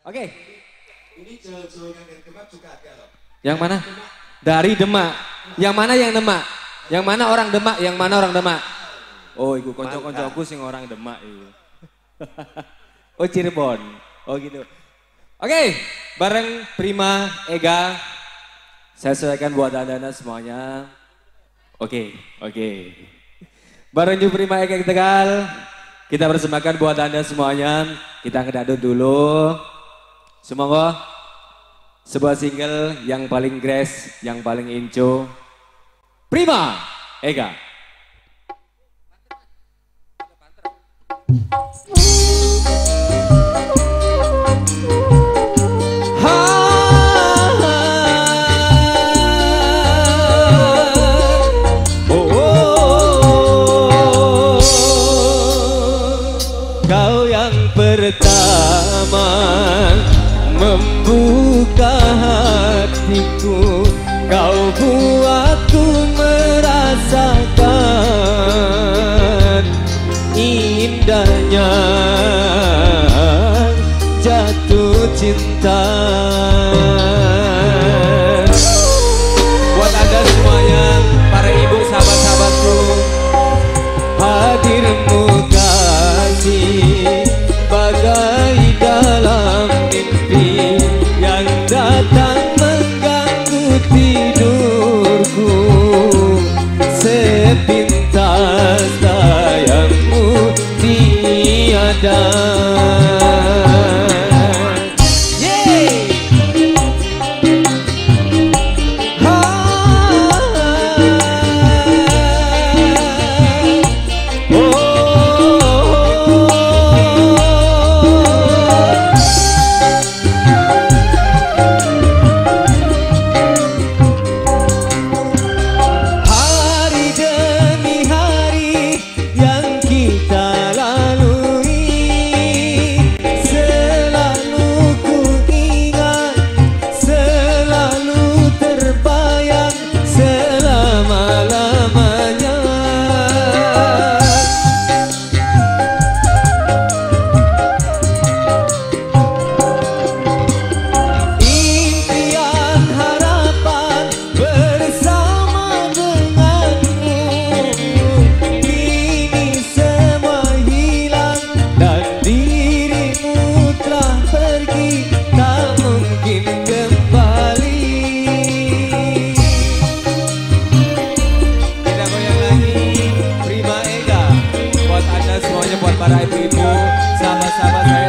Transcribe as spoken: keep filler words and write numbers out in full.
Oke. Ini cowok-cowok yang dari Demak juga ada loh. Yang mana? Dari Demak. Yang mana yang Demak? Yang mana orang Demak? Yang mana orang Demak? Oh, iku konco-koncoku sing orang Demak iku. Oh, Cirebon. Oh gitu. Oke, bareng Prima Ega. Saya sesuaikan buat anda-anda semuanya. Oke, oke. Bareng Ju Prima Ega Tegal. Kita persembahkan buat anda semuanya. Kita ngedadut dulu. Semoga sebuah single yang paling grace, yang paling inco. Prima Ega. Kau yang pertama membuka hatiku, kau buatku merasakan indahnya jatuh cinta. Buat anda semuanya, para ibu sahabat-sahabatku, hadirmu kasih bagai dalam mimpi yang datang mengganggu tidurku. Sepintas sayangmu tiada. para ibu-ibu, sahabat-sahabat saya.